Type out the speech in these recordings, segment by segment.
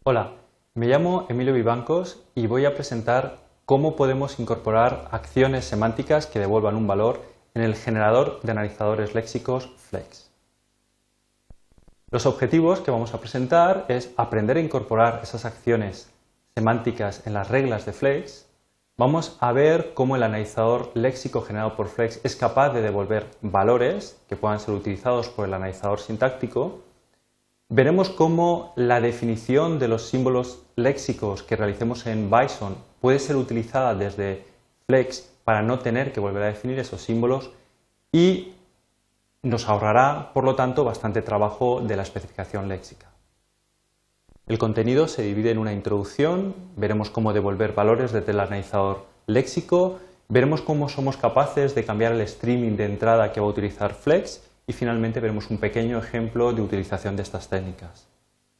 Hola, me llamo Emilio Vivancos y voy a presentar cómo podemos incorporar acciones semánticas que devuelvan un valor en el generador de analizadores léxicos Flex. Los objetivos que vamos a presentar es aprender a incorporar esas acciones semánticas en las reglas de Flex. Vamos a ver cómo el analizador léxico generado por Flex es capaz de devolver valores que puedan ser utilizados por el analizador sintáctico. Veremos cómo la definición de los símbolos léxicos que realicemos en Bison puede ser utilizada desde Flex para no tener que volver a definir esos símbolos y nos ahorrará, por lo tanto, bastante trabajo de la especificación léxica. El contenido se divide en una introducción, veremos cómo devolver valores desde el analizador léxico, veremos cómo somos capaces de cambiar el streaming de entrada que va a utilizar Flex y finalmente veremos un pequeño ejemplo de utilización de estas técnicas.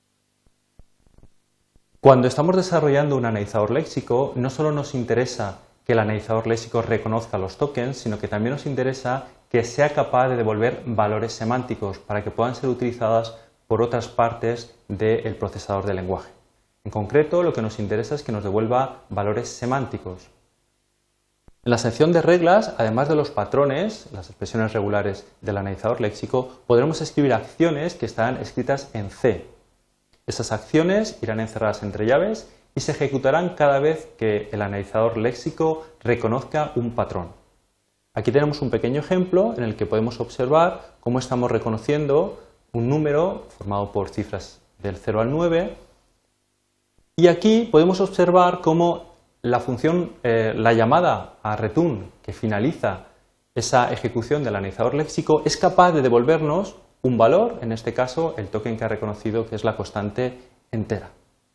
Cuando estamos desarrollando un analizador léxico, no solo nos interesa que el analizador léxico reconozca los tokens, sino que también nos interesa que sea capaz de devolver valores semánticos para que puedan ser utilizadas por otras partes del procesador de lenguaje. En concreto, lo que nos interesa es que nos devuelva valores semánticos. En la sección de reglas, además de los patrones, las expresiones regulares del analizador léxico, podremos escribir acciones que estarán escritas en C. Esas acciones irán encerradas entre llaves y se ejecutarán cada vez que el analizador léxico reconozca un patrón. Aquí tenemos un pequeño ejemplo en el que podemos observar cómo estamos reconociendo un número formado por cifras del 0 al 9 y aquí podemos observar cómo la función, la llamada a return que finaliza esa ejecución del analizador léxico es capaz de devolvernos un valor, en este caso el token que ha reconocido que es la constante entera.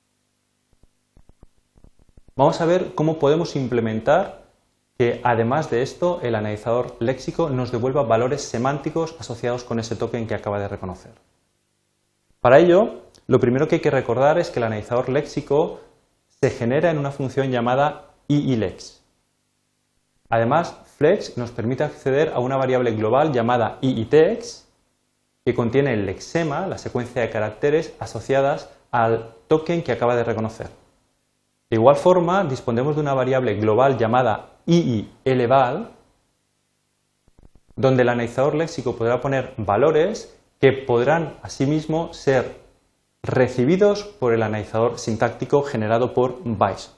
Vamos a ver cómo podemos implementar que además de esto el analizador léxico nos devuelva valores semánticos asociados con ese token que acaba de reconocer. Para ello, lo primero que hay que recordar es que el analizador léxico se genera en una función llamada iilex. Además, Flex nos permite acceder a una variable global llamada iitext que contiene el lexema, la secuencia de caracteres asociadas al token que acaba de reconocer. De igual forma, disponemos de una variable global llamada iieleval, donde el analizador léxico podrá poner valores que podrán asimismo ser recibidos por el analizador sintáctico generado por Bison.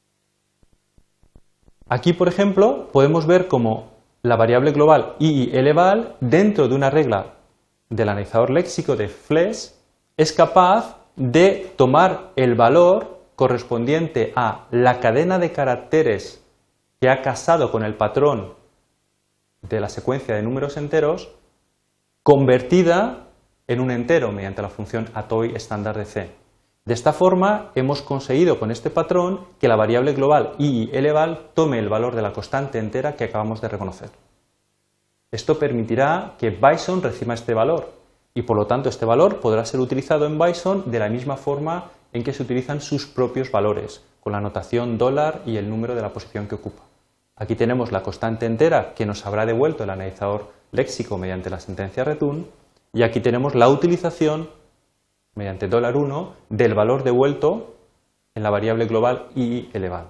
Aquí, por ejemplo, podemos ver cómo la variable global iieleval dentro de una regla del analizador léxico de Flex es capaz de tomar el valor correspondiente a la cadena de caracteres que ha casado con el patrón de la secuencia de números enteros convertida en un entero mediante la función atoy estándar de C. De esta forma hemos conseguido con este patrón que la variable global iieleval tome el valor de la constante entera que acabamos de reconocer. Esto permitirá que Bison reciba este valor y por lo tanto este valor podrá ser utilizado en Bison de la misma forma en que se utilizan sus propios valores, con la notación $, y el número de la posición que ocupa. Aquí tenemos la constante entera que nos habrá devuelto el analizador léxico mediante la sentencia return, y aquí tenemos la utilización mediante $1 del valor devuelto en la variable global iieleval.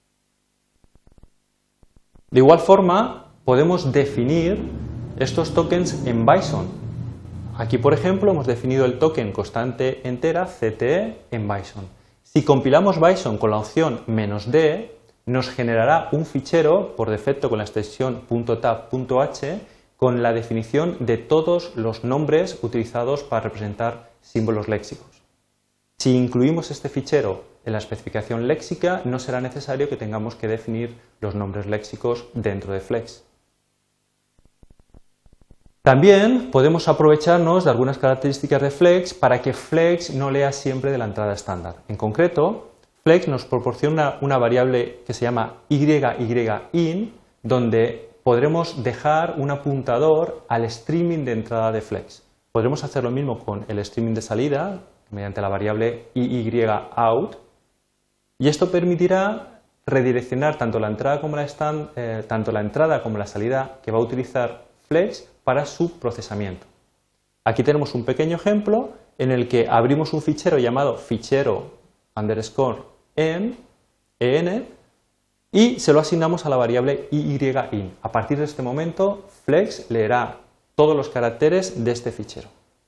De igual forma, podemos definir estos tokens en Bison. Aquí, por ejemplo, hemos definido el token constante entera CTE en Bison. Si compilamos Bison con la opción "-d", nos generará un fichero por defecto con la extensión .tab.h con la definición de todos los nombres utilizados para representar símbolos léxicos. Si incluimos este fichero en la especificación léxica, no será necesario que tengamos que definir los nombres léxicos dentro de Flex. También podemos aprovecharnos de algunas características de Flex para que Flex no lea siempre de la entrada estándar. En concreto, Flex nos proporciona una variable que se llama YYIN, donde podremos dejar un apuntador al streaming de entrada de Flex. Podremos hacer lo mismo con el streaming de salida, mediante la variable IYOUT, y esto permitirá redireccionar tanto la entrada como la salida que va a utilizar Flex para su procesamiento. Aquí tenemos un pequeño ejemplo en el que abrimos un fichero llamado fichero underscore en y se lo asignamos a la variable yin. A partir de este momento, Flex leerá todos los caracteres de este fichero.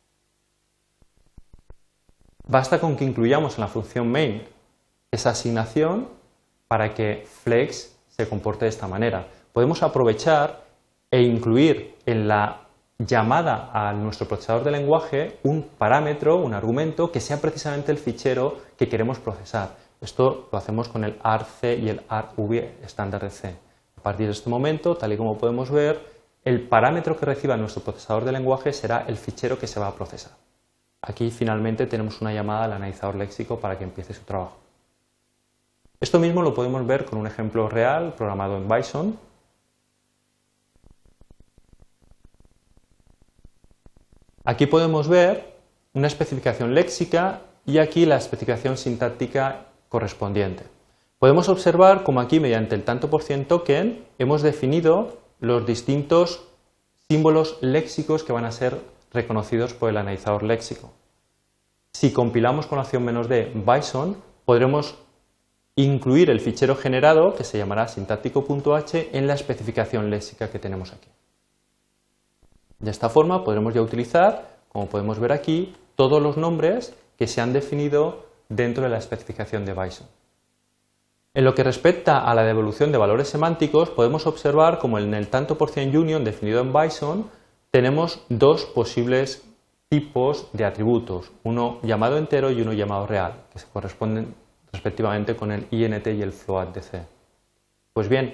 Basta con que incluyamos en la función main esa asignación para que Flex se comporte de esta manera. Podemos aprovechar e incluir en la llamada a nuestro procesador de lenguaje un parámetro, un argumento que sea precisamente el fichero que queremos procesar. Esto lo hacemos con el argc y el argv estándar de C. A partir de este momento, tal y como podemos ver, el parámetro que reciba nuestro procesador de lenguaje será el fichero que se va a procesar. Aquí finalmente tenemos una llamada al analizador léxico para que empiece su trabajo. Esto mismo lo podemos ver con un ejemplo real programado en Bison. Aquí podemos ver una especificación léxica y aquí la especificación sintáctica correspondiente. Podemos observar como aquí mediante el tanto por cien token hemos definido los distintos símbolos léxicos que van a ser reconocidos por el analizador léxico. Si compilamos con la opción "-d Bison, podremos incluir el fichero generado, que se llamará sintáctico.h, en la especificación léxica que tenemos aquí. De esta forma podremos ya utilizar, como podemos ver aquí, todos los nombres que se han definido dentro de la especificación de Bison. En lo que respecta a la devolución de valores semánticos, podemos observar como en el tanto por cien union definido en Bison tenemos dos posibles tipos de atributos, uno llamado entero y uno llamado real, que se corresponden respectivamente con el int y el float de C. Pues bien,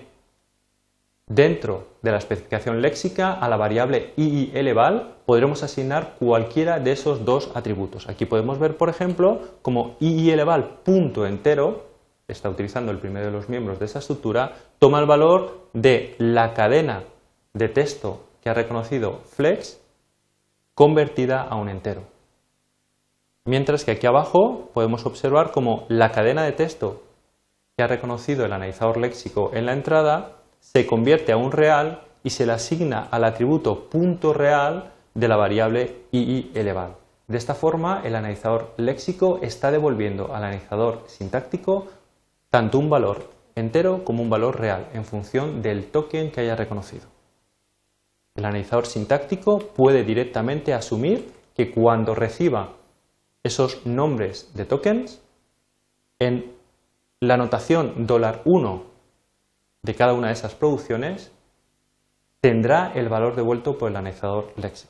dentro de la especificación léxica a la variable iieleval podremos asignar cualquiera de esos dos atributos. Aquí podemos ver, por ejemplo, como iieleval.entero, está utilizando el primero de los miembros de esa estructura, toma el valor de la cadena de texto que ha reconocido Flex convertida a un entero. Mientras que aquí abajo podemos observar como la cadena de texto que ha reconocido el analizador léxico en la entrada se convierte a un real y se le asigna al atributo .real de la variable iieleval. De esta forma, el analizador léxico está devolviendo al analizador sintáctico tanto un valor entero como un valor real en función del token que haya reconocido. El analizador sintáctico puede directamente asumir que cuando reciba esos nombres de tokens, en la notación $1 de cada una de esas producciones tendrá el valor devuelto por el analizador léxico.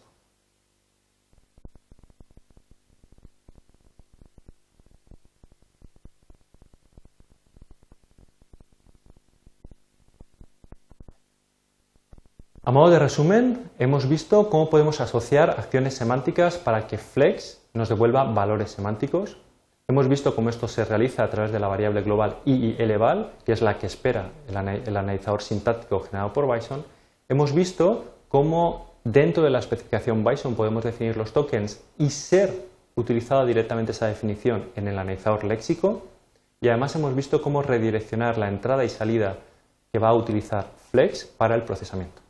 A modo de resumen, hemos visto cómo podemos asociar acciones semánticas para que Flex nos devuelva valores semánticos. Hemos visto cómo esto se realiza a través de la variable global iieleval, que es la que espera el analizador sintáctico generado por Bison. Hemos visto cómo dentro de la especificación Bison podemos definir los tokens y ser utilizada directamente esa definición en el analizador léxico. Y además hemos visto cómo redireccionar la entrada y salida que va a utilizar Flex para el procesamiento.